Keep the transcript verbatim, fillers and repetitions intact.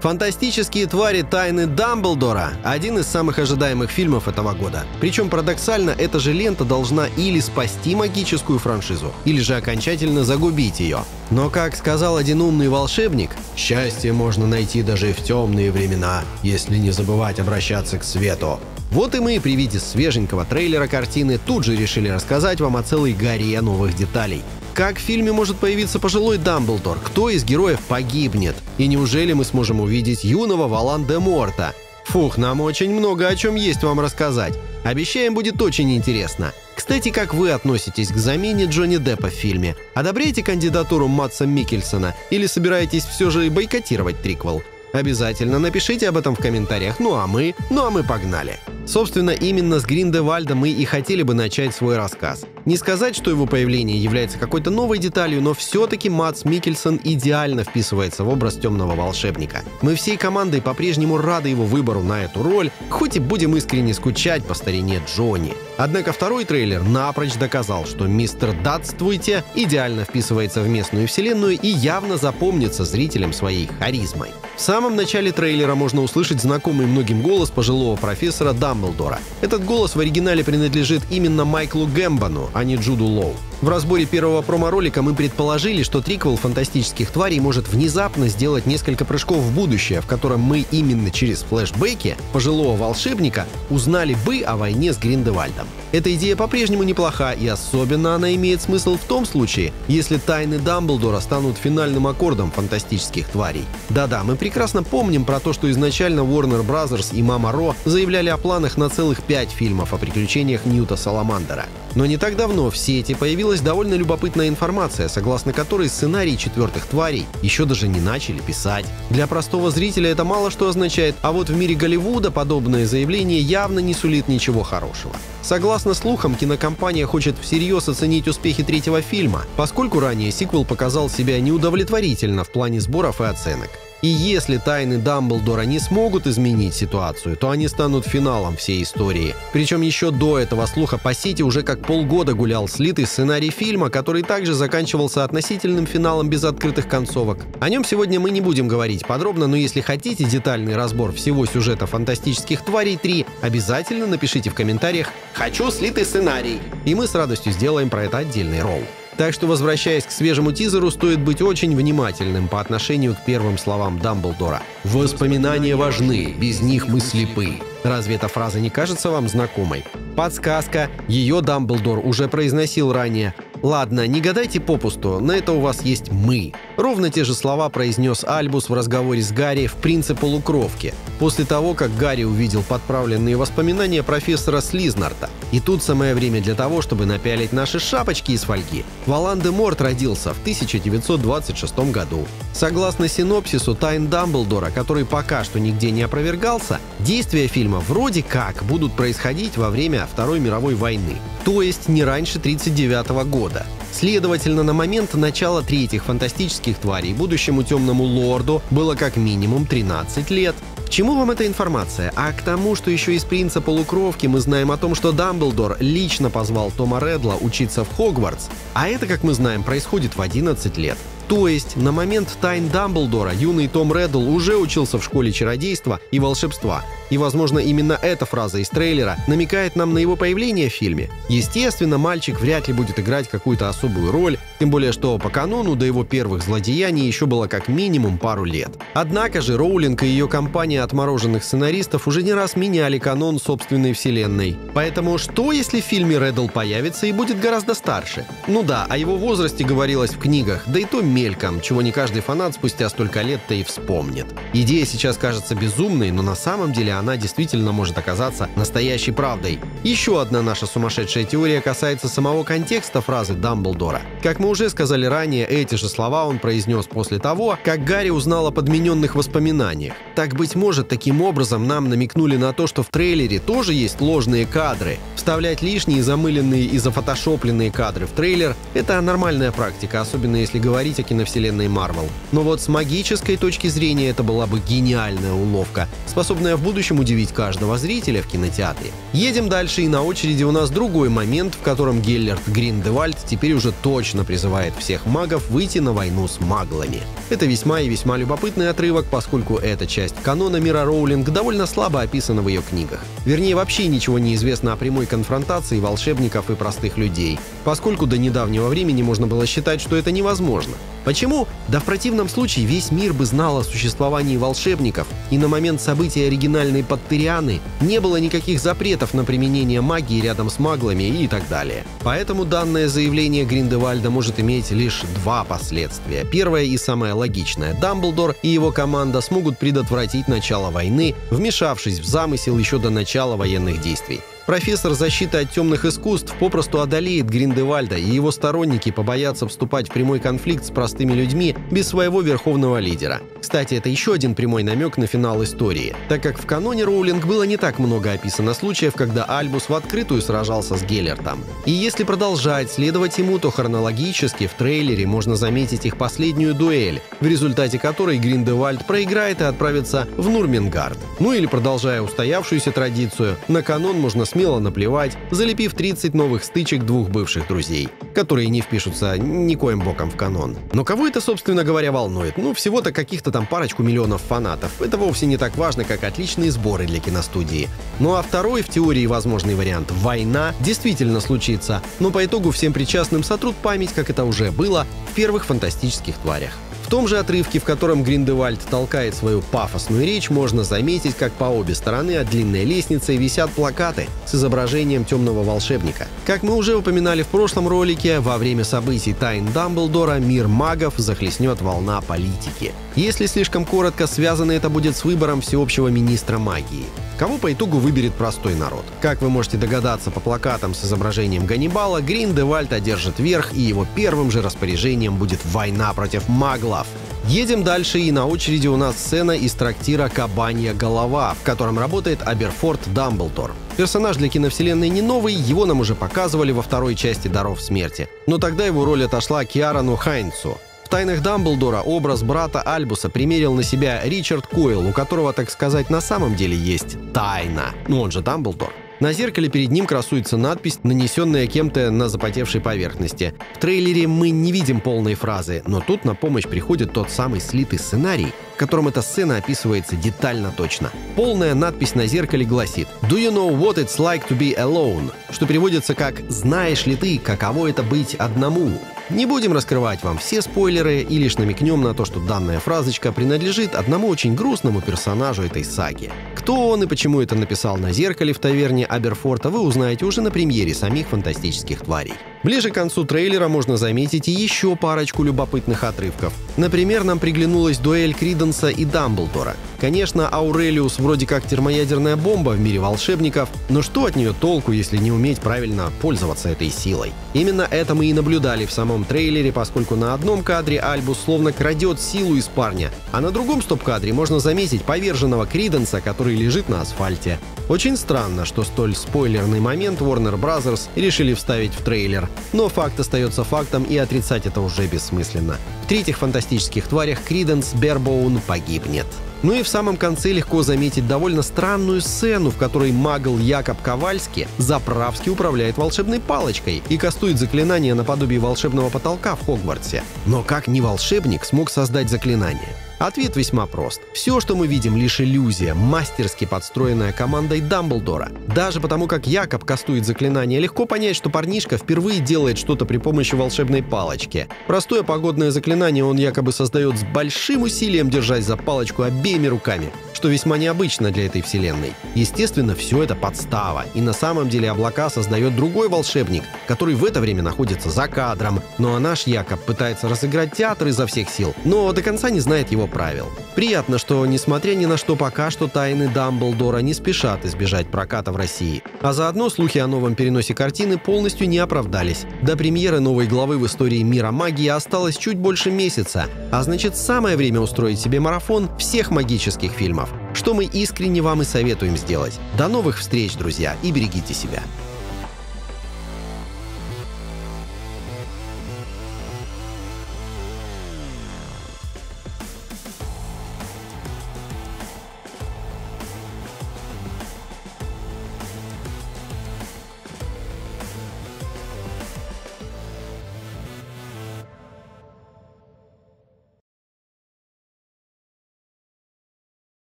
Фантастические твари тайны Дамблдора – один из самых ожидаемых фильмов этого года. Причем парадоксально, эта же лента должна или спасти магическую франшизу, или же окончательно загубить ее. Но, как сказал один умный волшебник, счастье можно найти даже в темные времена, если не забывать обращаться к свету. Вот и мы при виде свеженького трейлера картины тут же решили рассказать вам о целой горе новых деталей. Как в фильме может появиться пожилой Дамблдор? Кто из героев погибнет? И неужели мы сможем увидеть юного Волан-де-Морта? Фух, нам очень много о чем есть вам рассказать. Обещаем, будет очень интересно. Кстати, как вы относитесь к замене Джонни Деппа в фильме? Одобряете кандидатуру Мадса Миккельсена или собираетесь все же бойкотировать триквел? Обязательно напишите об этом в комментариях. Ну а мы, ну а мы погнали. Собственно, именно с Гриндевальда мы и хотели бы начать свой рассказ. Не сказать, что его появление является какой-то новой деталью, но все-таки Мадс Миккельсен идеально вписывается в образ темного волшебника. Мы всей командой по-прежнему рады его выбору на эту роль, хоть и будем искренне скучать по старине Джонни. Однако второй трейлер напрочь доказал, что мистер Датствуйте идеально вписывается в местную вселенную и явно запомнится зрителям своей харизмой. В самом начале трейлера можно услышать знакомый многим голос пожилого профессора Дамблдора. Этот голос в оригинале принадлежит именно Майклу Гэмбону, а не Джуду Лоу. В разборе первого промо-ролика мы предположили, что триквел «Фантастических тварей» может внезапно сделать несколько прыжков в будущее, в котором мы именно через флешбеки пожилого волшебника узнали бы о войне с Гриндевальдом. Эта идея по-прежнему неплоха, и особенно она имеет смысл в том случае, если тайны Дамблдора станут финальным аккордом «Фантастических тварей». Да-да, мы прекрасно помним про то, что изначально Warner Brothers и Мама Ро заявляли о планах на целых пять фильмов о приключениях Ньюта Саламандера. Но не так давно в сети появилась довольно любопытная информация, согласно которой сценарий четвертых тварей еще даже не начали писать. Для простого зрителя это мало что означает, а вот в мире Голливуда подобное заявление явно не сулит ничего хорошего. Согласно слухам, кинокомпания хочет всерьез оценить успехи третьего фильма, поскольку ранее сиквел показал себя неудовлетворительно в плане сборов и оценок. И если тайны Дамблдора не смогут изменить ситуацию, то они станут финалом всей истории. Причем еще до этого слуха по сети уже как полгода гулял слитый сценарий фильма, который также заканчивался относительным финалом без открытых концовок. О нем сегодня мы не будем говорить подробно, но если хотите детальный разбор всего сюжета «Фантастических тварей три», обязательно напишите в комментариях «Хочу слитый сценарий», и мы с радостью сделаем про это отдельный ролл. Так что, возвращаясь к свежему тизеру, стоит быть очень внимательным по отношению к первым словам Дамблдора. «Воспоминания важны, без них мы слепы». Разве эта фраза не кажется вам знакомой? Подсказка, ее Дамблдор уже произносил ранее. Ладно, не гадайте попусту, на это у вас есть «мы». Ровно те же слова произнес Альбус в разговоре с Гарри в «Принце полукровки», после того, как Гарри увидел подправленные воспоминания профессора Слизнарта. И тут самое время для того, чтобы напялить наши шапочки из фольги. Волан-де-Морт родился в тысяча девятьсот двадцать шестом году. Согласно синопсису тайн Дамблдора, который пока что нигде не опровергался, действия фильма вроде как будут происходить во время Второй мировой войны, то есть не раньше тридцать девятого года. Следовательно, на момент начала третьих фантастических тварей будущему темному лорду было как минимум тринадцать лет. К чему вам эта информация? А к тому, что еще из «Принца полукровки» мы знаем о том, что Дамблдор лично позвал Тома Реддла учиться в Хогвартс, а это, как мы знаем, происходит в одиннадцать лет. То есть на момент тайн Дамблдора юный Том Реддл уже учился в школе чародейства и волшебства. И, возможно, именно эта фраза из трейлера намекает нам на его появление в фильме. Естественно, мальчик вряд ли будет играть какую-то особую роль, тем более что по канону до его первых злодеяний еще было как минимум пару лет. Однако же Роулинг и ее компания отмороженных сценаристов уже не раз меняли канон собственной вселенной. Поэтому что, если в фильме Реддл появится и будет гораздо старше? Ну да, о его возрасте говорилось в книгах, да и то мельком, чего не каждый фанат спустя столько лет-то и вспомнит. Идея сейчас кажется безумной, но на самом деле она действительно может оказаться настоящей правдой. Еще одна наша сумасшедшая теория касается самого контекста фразы Дамблдора. Как мы уже сказали ранее, эти же слова он произнес после того, как Гарри узнал о подмененных воспоминаниях. Так, быть может, таким образом нам намекнули на то, что в трейлере тоже есть ложные кадры. Вставлять лишние, замыленные и зафотошопленные кадры в трейлер – это нормальная практика, особенно если говорить о киновселенной Marvel. Но вот с магической точки зрения это была бы гениальная уловка, способная в будущем удивить каждого зрителя в кинотеатре. Едем дальше, и на очереди у нас другой момент, в котором Геллерт Гриндевальд теперь уже точно призывает всех магов выйти на войну с маглами. Это весьма и весьма любопытный отрывок, поскольку эта часть канона мира Роулинг довольно слабо описана в ее книгах. Вернее, вообще ничего не известно о прямой конфронтации волшебников и простых людей, поскольку до недавнего времени можно было считать, что это невозможно. Почему? Да в противном случае весь мир бы знал о существовании волшебников, и на момент события оригинальной Поттерианы не было никаких запретов на применение магии рядом с маглами и так далее. Поэтому данное заявление Гриндевальда может иметь лишь два последствия. Первое и самое логичное. Дамблдор и его команда смогут предотвратить начало войны, вмешавшись в замысел еще до начала военных действий. Профессор защиты от темных искусств попросту одолеет Гриндевальда, и его сторонники побоятся вступать в прямой конфликт с простыми людьми без своего верховного лидера. Кстати, это еще один прямой намек на финал истории, так как в каноне Роулинг было не так много описано случаев, когда Альбус в открытую сражался с Геллертом. И если продолжать следовать ему, то хронологически в трейлере можно заметить их последнюю дуэль, в результате которой Гриндевальд проиграет и отправится в Нурмингард. Ну или, продолжая устоявшуюся традицию, на канон можно смело наплевать, залепив тридцать новых стычек двух бывших друзей, которые не впишутся никоим боком в канон. Но кого это, собственно говоря, волнует? Ну, всего-то каких-то там парочку миллионов фанатов. Это вовсе не так важно, как отличные сборы для киностудии. Ну а второй, в теории возможный вариант, война, действительно случится, но по итогу всем причастным сотрут память, как это уже было в первых фантастических тварях. В том же отрывке, в котором Гриндевальд толкает свою пафосную речь, можно заметить, как по обе стороны от длинной лестницы висят плакаты с изображением темного волшебника. Как мы уже упоминали в прошлом ролике, во время событий тайн Дамблдора мир магов захлестнет волна политики. Если слишком коротко, связано это будет с выбором всеобщего министра магии. Кого по итогу выберет простой народ? Как вы можете догадаться по плакатам с изображением Ганнибала, Гриндевальд одержит верх, и его первым же распоряжением будет война против маглов. Едем дальше, и на очереди у нас сцена из трактира «Кабанья голова», в котором работает Аберфорд Дамблдор. Персонаж для киновселенной не новый, его нам уже показывали во второй части «Даров смерти», но тогда его роль отошла Киарану Хайнцу. В «Тайнах Дамблдора» образ брата Альбуса примерил на себя Ричард Койл, у которого, так сказать, на самом деле есть тайна, ну он же Дамблдор. На зеркале перед ним красуется надпись, нанесенная кем-то на запотевшей поверхности. В трейлере мы не видим полной фразы, но тут на помощь приходит тот самый слитый сценарий, в котором эта сцена описывается детально точно. Полная надпись на зеркале гласит «Do you know what it's like to be alone?», что переводится как «Знаешь ли ты, каково это быть одному?». Не будем раскрывать вам все спойлеры и лишь намекнем на то, что данная фразочка принадлежит одному очень грустному персонажу этой саги. Кто он и почему это написал на зеркале в таверне Аберфорта, вы узнаете уже на премьере самих фантастических тварей. Ближе к концу трейлера можно заметить и еще парочку любопытных отрывков. Например, нам приглянулась дуэль Криденса и Дамблдора. Конечно, Аурелиус вроде как термоядерная бомба в мире волшебников, но что от нее толку, если не уметь правильно пользоваться этой силой? Именно это мы и наблюдали в самом трейлере, поскольку на одном кадре Альбус словно крадет силу из парня, а на другом стоп-кадре можно заметить поверженного Криденса, который лежит на асфальте. Очень странно, что столь спойлерный момент Warner Bros. Решили вставить в трейлер. Но факт остается фактом, и отрицать это уже бессмысленно. В третьих фантастических тварях Криденс Бэрбоун погибнет. Ну и в самом конце легко заметить довольно странную сцену, в которой магл Якоб Ковальски заправски управляет волшебной палочкой и кастует заклинание наподобие волшебного потолка в Хогвартсе. Но как не волшебник смог создать заклинание? Ответ весьма прост. Все, что мы видим, лишь иллюзия, мастерски подстроенная командой Дамблдора. Даже потому, как Якоб кастует заклинание, легко понять, что парнишка впервые делает что-то при помощи волшебной палочки. Простое погодное заклинание он якобы создает с большим усилием, держась за палочку обеими руками, что весьма необычно для этой вселенной. Естественно, все это подстава, и на самом деле облака создает другой волшебник, который в это время находится за кадром. Ну а наш Якоб пытается разыграть театр изо всех сил, но до конца не знает его правил. Приятно, что, несмотря ни на что, пока что тайны Дамблдора не спешат избежать проката в России. А заодно слухи о новом переносе картины полностью не оправдались. До премьеры новой главы в истории мира магии осталось чуть больше месяца, а значит, самое время устроить себе марафон всех магических фильмов, что мы искренне вам и советуем сделать. До новых встреч, друзья, и берегите себя.